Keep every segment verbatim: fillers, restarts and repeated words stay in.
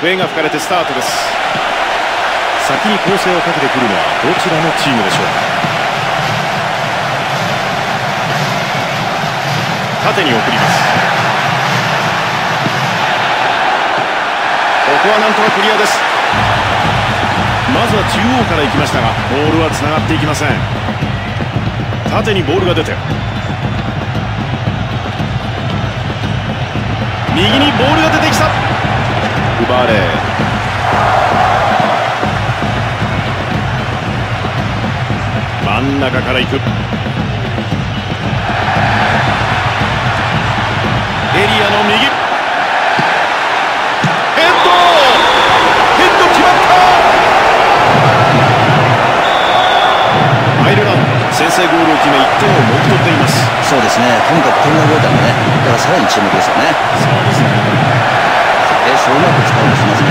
笛が吹かれてスタートです。先に攻勢をかけてくるのはどちらのチームでしょうか。縦に送ります。ここはなんとかクリアです。まずは中央から行きましたがボールはつながっていきません。縦にボールが出て右にボールが出てきた。奪われ真ん中から行く。エリアの右ヘッドヘッド決まった。アイルランド先制ゴールを決めいってんをもぎ取っています。 そうですね、とにかく点が動いたのでね、だからさらに注目ですよね。 そうですね。 ベースをうまく使おうとしますね。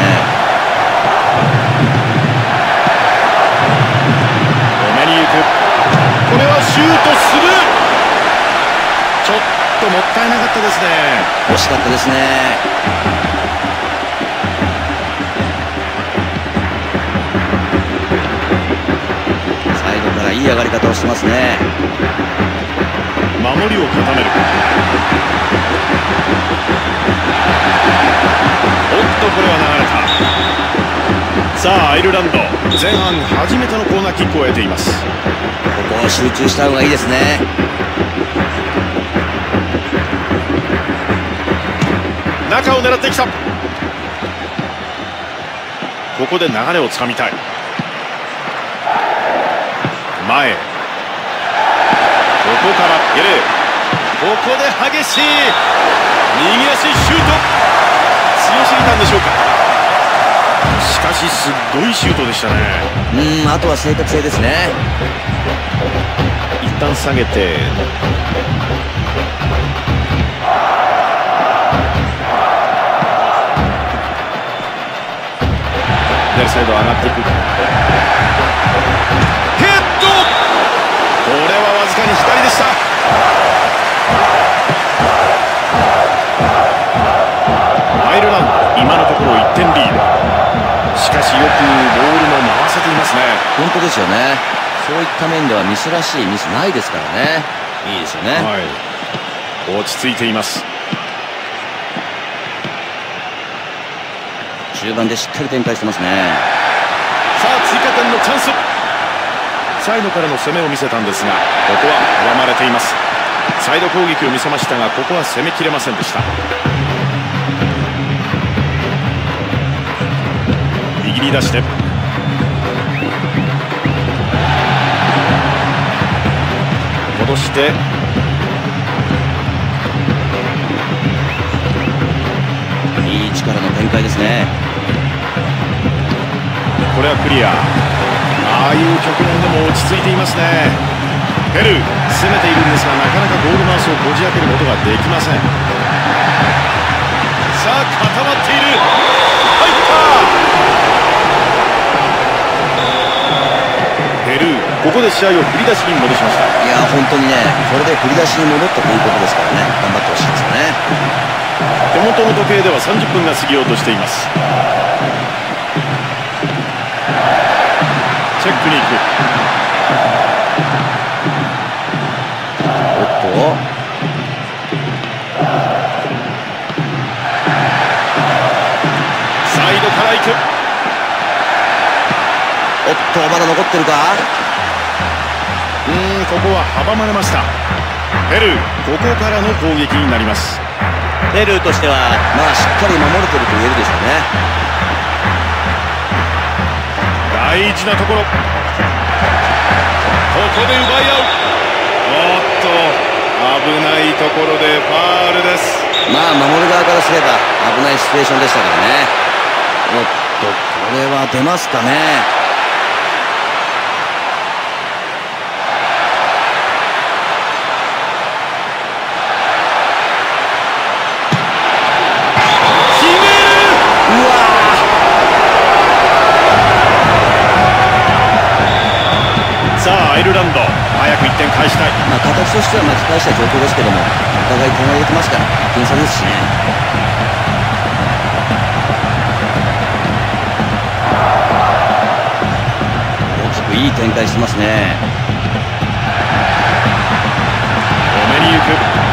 止めに行く。これはシュートする。ちょっともったいなかったですね。 惜しかったですね。サイドからいい上がり方をしてますね。 守りを固める。おっとこれは流れた。さあアイルランド前半初めてのコーナーキックを得ています。 ここは集中した方がいいですね。 中を狙ってきた。ここで流れをつかみたい。前ここからゲレーここで激しい右足シュート。強すぎたんでしょうか。しかしすっごいシュートでしたね。 うん、あとは正確性ですね。 一旦下げて左サイド上がっていく。ヘッドこれはわずかに左でした。アイルランド今のところいってんリード。しかしよくボールも回せていますね。 本当ですよね。そういった面ではミスらしいミスないですからね。いいですよね。 はい、落ち着いています。 中盤でしっかり展開してますね。 さあ追加点のチャンス。サイドからの攻めを見せたんですがここは阻まれています。サイド攻撃を見せましたがここは攻めきれませんでした。右に出して戻していい力の展開ですね。 これはクリア。ああいう局面でも落ち着いていますね。ペルー攻めているんですがなかなかゴールマウスをこじ開けることができません。さあ固まっている。入ったペルーここで試合を振り出しに戻しました。 いや本当にね、これで振り出しに戻ったということですからね、頑張ってほしいですよね。 手元の時計ではさんじゅっぷんが過ぎようとしています。チェックに行く。 おっとサイドから行く。 おっとまだ残ってるか。 うーんここは阻まれました。ペルーここからの攻撃になります。 ペルーとしてはまあしっかり守れてると言えるでしょうね。 大事なところここで奪い合う。おっと危ないところでファールです。 まあ守る側からすれば危ないシチュエーションでしたからね。おっとこれは出ますかね。 アイルランド早くいってん返したい。 まあ形としては巻き返した状況ですけども、お互い点が入れてますから点差ですしね。 いい展開してますね。 止めに行く。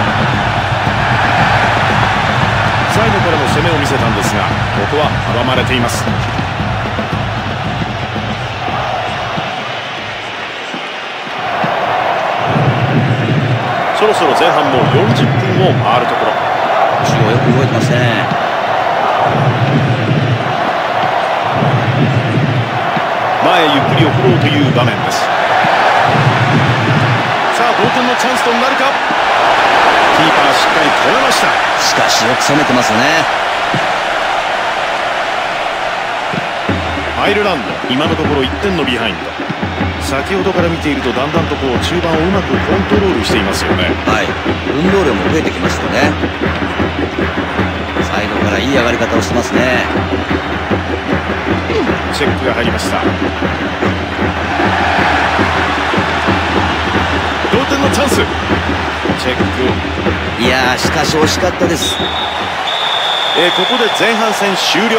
サイドからの攻めを見せたんですが、ここは阻まれています。そろそろ前半もよんじゅっぷんを回るところ。 後ろよく動いてますね。 前ゆっくり送ろうという場面です。さあ同点のチャンスとなるか。キーパーしっかり止めました。 しかしよく攻めてますよね。 アイルランド今のところいってんのビハインド。先ほどから見ているとだんだんとこう中盤をうまくコントロールしていますよね。 はい、運動量も増えてきましたよね。サイドからいい上がり方をしてますね。 チェックが入りました。同点のチャンス。チェック。 いやーしかし惜しかったです。 えー、ここで前半戦終了。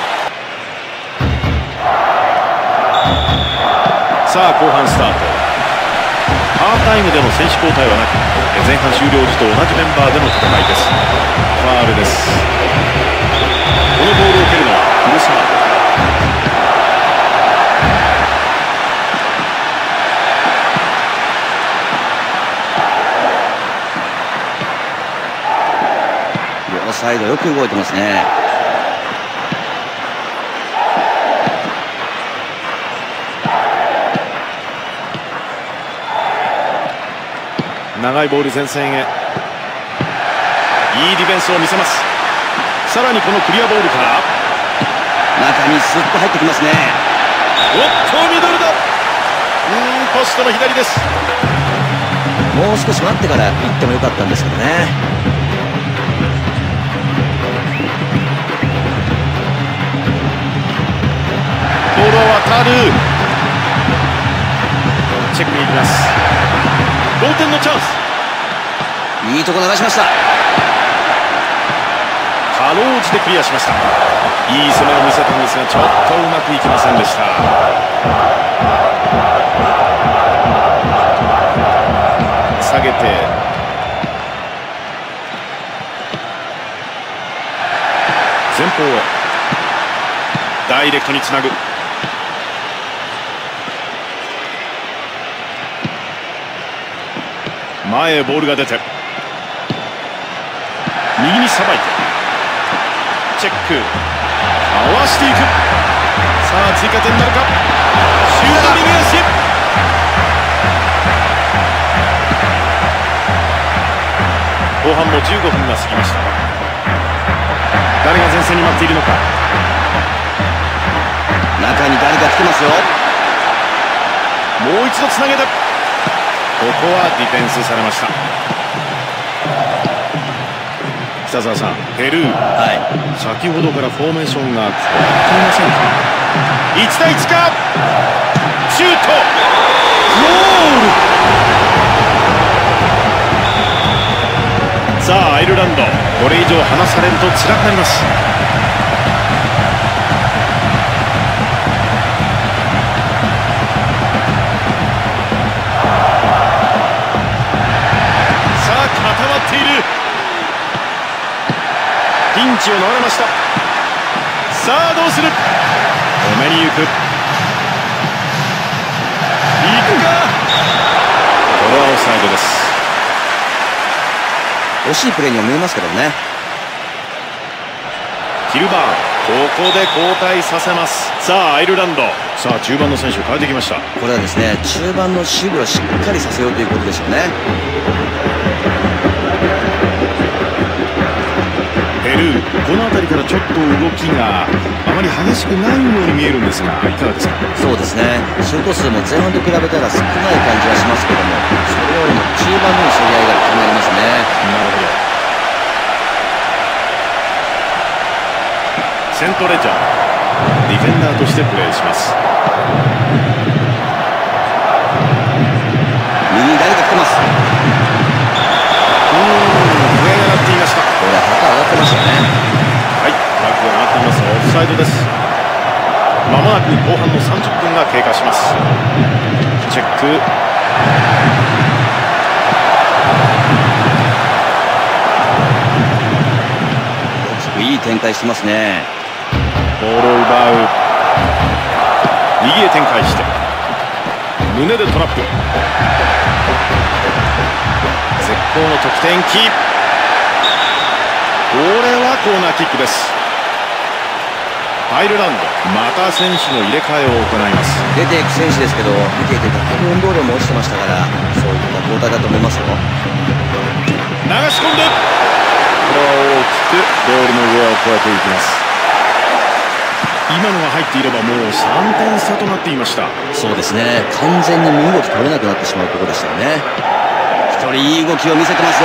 さあ後半スタート。ハーフタイムでの選手交代はなく、前半終了時と同じメンバーでの戦いです。ファールです。このボールを蹴るのはフルサード。 両サイドよく動いてますね。 長いボール前線へ。いいディフェンスを見せます。さらにこのクリアボールから中にスッと入ってきますね。 おっとミドルだ。うーんポストの左です。 もう少し待ってから行ってもよかったんですけどね。 ボールは渡る。チェックに行きます。同点のチャンス。 いいとこ流しました。 かろうじてクリアしました。いい攻めを見せたんですがちょっとうまくいきませんでした。下げて前方へダイレクトにつなぐ。前へボールが出て右にさばいてチェック合わしていく。さあ追加点になるか。シュート右足。後半もじゅうごふんが過ぎました。誰が前線に待っているのか。 中に誰か来てますよ。 もう一度つなげて、ここはディフェンスされました。北澤さん、ペルー、 はい、 先ほどからフォーメーションが変わっていませんか。いち対いちか。シュートゴール。さあアイルランド、これ以上離されると辛くなります。さあ固まっている。ピンチを逃れました。さあどうする。止めに行く。行くか。これはオフサイドです。 惜しいプレーにも見えますけどね。 ヒルバーン、ここで交代させます。さあアイルランド、さあ中盤の選手を変えてきました。 これはですね、中盤の守備をしっかりさせようということでしょうね。 ペルー、この辺りからちょっと動きがあまり激しくないように見えるんですが、いかがですか。 そうですね、シュート数も前半と比べたら少ない感じはしますけども、それよりも中盤の競り合いが気になりますね。 なるほど。セントレジャー、ディフェンダーとしてプレーします。 右に誰か来てます。 うーん、笛が鳴っていました。 これ旗上がってましたよね。 はい、フラッグが上がっています。オフサイドです。まももなく後半のさんじゅっぷんが経過します。チェック、 大きくいい展開してますね。 ボールを奪う。右へ展開して胸でトラップ。絶好の得点機。これはコーナーキックです。アイルランド、また選手の入れ替えを行います。 出ていく選手ですけど、見ていてだいぶ運動量も落ちてましたから、そういった交代だと思いますよ。 流し込んで、これは大きくゴールの上を越えていきます。今のが入っていればもうさんてん差となっていました。 そうですね、完全に身動き取れなくなってしまうところでしたよね。一人いい動きを見せてますよ。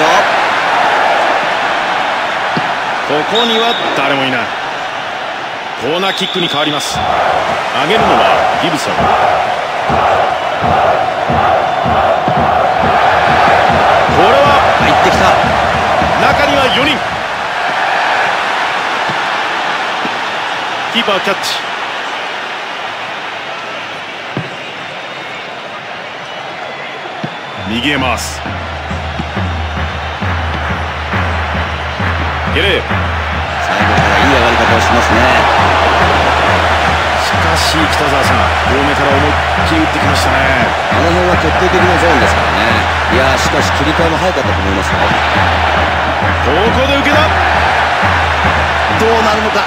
ここには誰もいない。コーナーキックに変わります。上げるのはギブソン。これは入ってきた。 中にはよにん。キーパーキャッチ。右へ回す。ゲレー、 最後からいい上がり方をしますね。 しかし北澤さん、遠目から思いっきり打ってきましたね。 あの辺は決定的なゾーンですからね。いやー、しかし切り替えも早かったと思いますよ。 ここで受けた。 どうなるのか。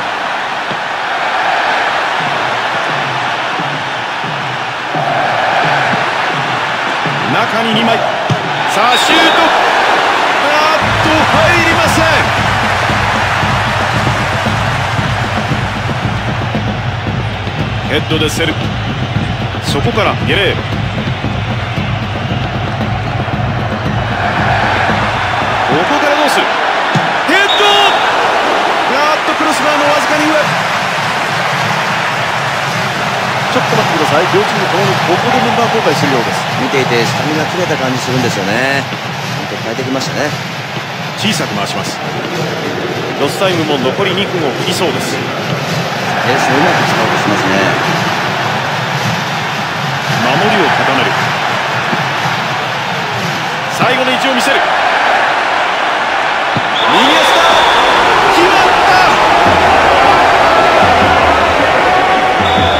中ににまい。さあシュート。あっと入りません。ヘッドでセル。そこからゲレー。ここからどうする。ヘッド。あっとクロスバーのわずかに上。ちょっと待ってください。両チームともにここでメンバー交代するようです。 見ていてスタミナ切れた感じするんですよね。ちゃんと変えてきましたね。 小さく回します。ロスタイムも残りにふんを切りそうです。 ペースをうまく使おうとしますね。 守りを固める。最後の位置を見せる。右足だ。決まった。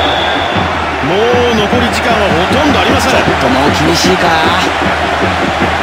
もう残り時間はほとんどありません。 ちょっともう厳しいか。